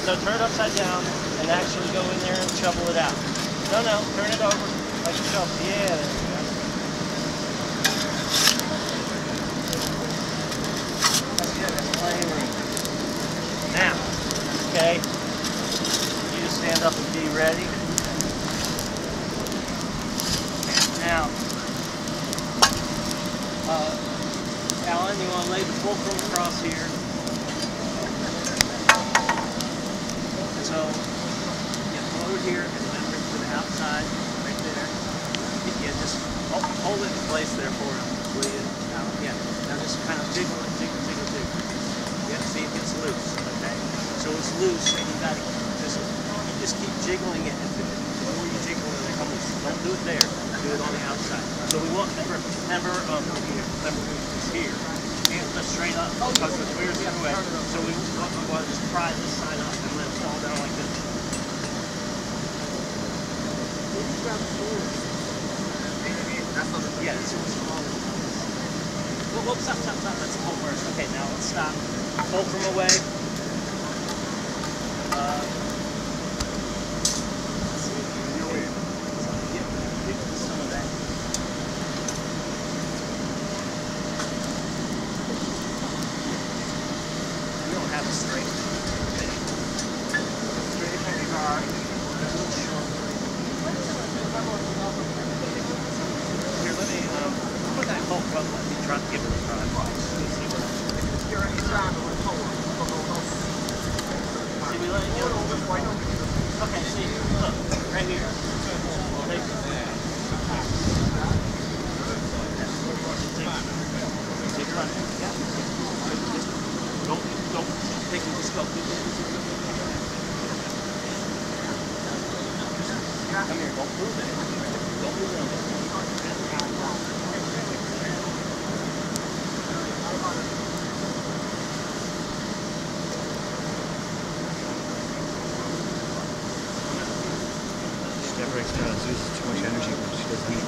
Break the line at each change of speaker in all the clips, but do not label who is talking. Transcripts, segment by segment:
No, turn it upside down and actually go in there and shovel it out. No, no, turn it over like a shovel. Yeah, there you go. That's good, that's plenty of room. Now, okay, you just stand up and be ready. Now, Alan, you want to lay the fulcrum across here. So, you come over here and limber it to the outside, right there. Yeah, just hold it in place there for him, will you? Yeah, now just kind of jiggle it, jiggle, jiggle, jiggle. Yeah, see if it's loose, okay? So it's loose, and you gotta just keep jiggling it. Before you jiggle it, it comes. Don't do it there. Do it on the outside. So we want remember it's here. You can't lift straight up because the clear's the other way. So we want to just pry this side up and let it fall down like this. Yeah, this one's wrong. Whoop, stop. That's the whole verse. Okay, now let's stop. Fulcrum away. Come here, don't move it. Don't move it.
She never experiences uses too much energy when she doesn't eat.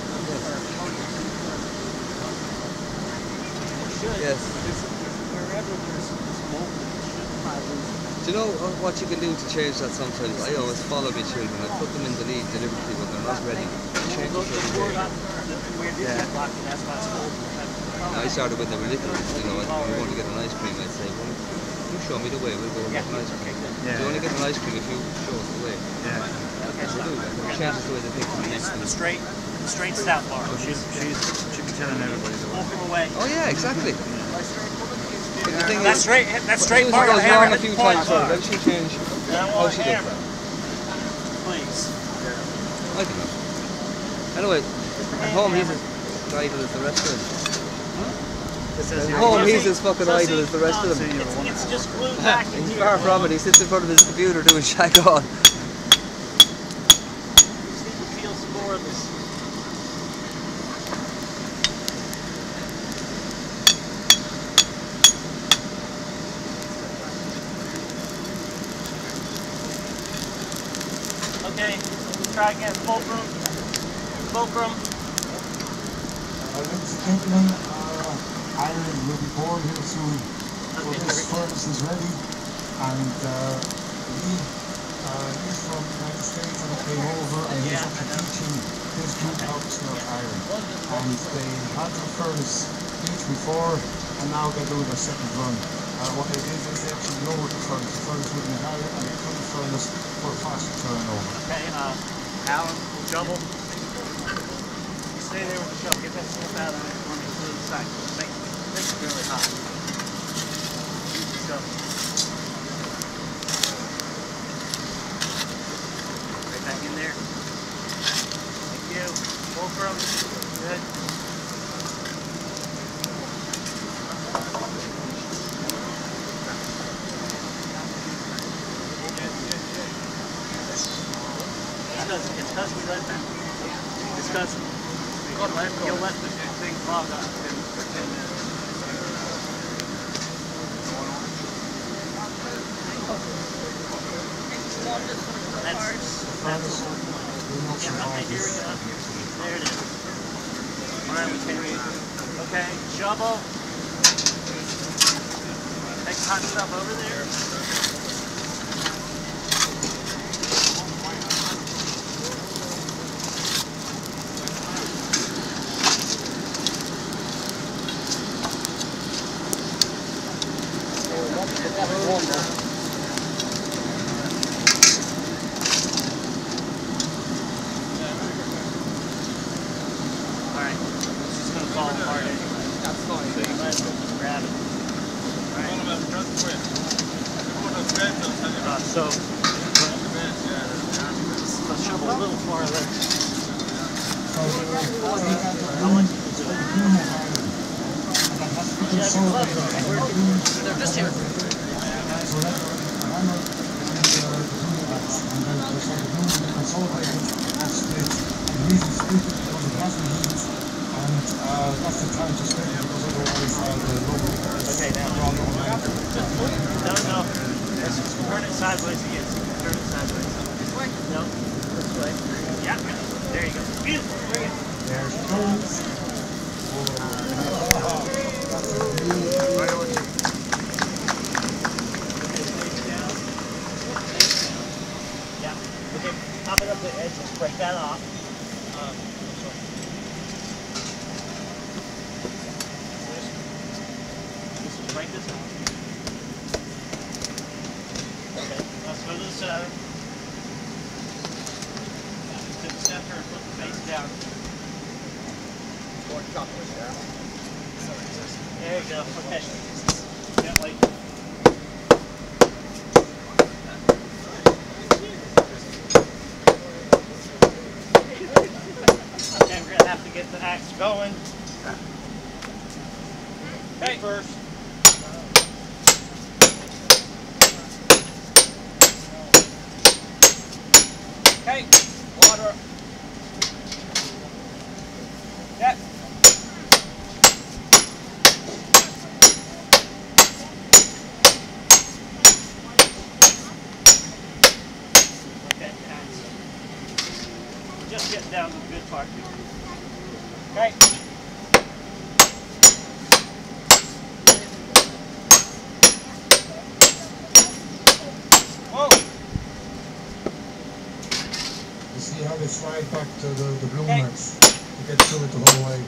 Yes.
Wherever there's smoke,
do you know what you can do to change that sometimes? I always follow my children. I put them in the lead deliberately when they're not ready. Change it. Now, I started when they were little. You know, if we want to get an ice cream, I'd say, well, you show me the way, we'll go and get an ice cream. You only get an ice cream if you show us the way.
Okay,
we'll do that. It changes the way they think.
The straight stout bar.
So she'd be telling everybody the way.
Away.
Oh yeah, exactly.
That's straight bar.
Goes wrong a few times, so then she change how she does that.
Please.
I don't know. Anyway, at home he's as idle as the rest of them. At home he's as fucking idle as the rest of them.
It's just glued back in
He's
here.
far from it. He sits in front of his computer doing shag on.
Just need to feel some more of this. Okay, let's try again. Fulcrum.
Ladies and gentlemen, Ireland will be born here soon. So this furnace is ready, and he's from the United States and came over and he's actually teaching his group how to smelt iron. And they had the furnace each before, and now they're doing their second run. What they did is they actually lowered the furnace wouldn't be higher, and they cut the furnace for a faster turnover.
Okay, Alan, shovel. You stay there with the shovel. Get that stuff out of it on the other side. Make it really hot. Use the shovel. Right back in there. Thank you. Fulcrum. Good. It's because we let that. It's because you'll let the thing clog up for 10 minutes. There it is. Alright, okay, shovel. Take hot stuff over there. Alright, it's just gonna fall apart anyway.
That's fine.
So you might as well just grab it. So let's shove a little farther. They're just here.
That's the time to split it because otherwise the local
Okay, now. No. Turn it sideways again. Turn it sideways. This way? No. This way. Yeah. There you go. Beautiful. Bring it.
there she goes.
Yeah. Okay. Pop it up the edge. Just break that off. Break this off. Okay. Let's go to the center. To the center and put the face down. There you go. Okay. Gently. Okay, we're gonna have to get the axe going. Okay. First. Okay, water. Yep. Okay, nice. We're just getting down to the good part here. Okay. Whoa.
You see how they slide back to the blue marks to get through it the whole way.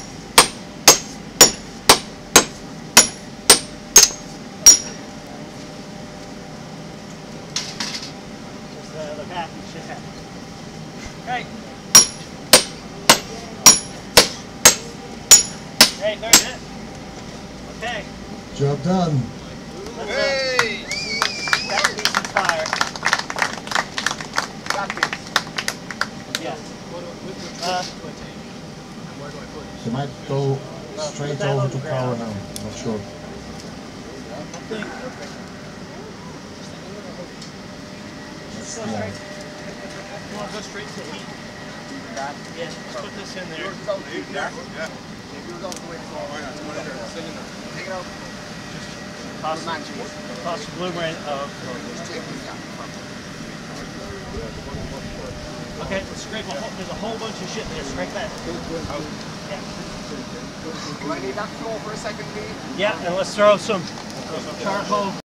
Just look happy shit. Okay. Okay, very good. Okay.
Job done.
Let's that piece of fire. Yeah.
She might go straight over to power now. I'm not sure.
Let's go straight. You want to go straight to heat? Yeah, put this in there. Toss the blueberry. Okay, let's scrape there's a whole bunch of shit there. Scrape that. Yeah.
Do I need that floor for a second, please?
Yeah, and let's throw some charcoal.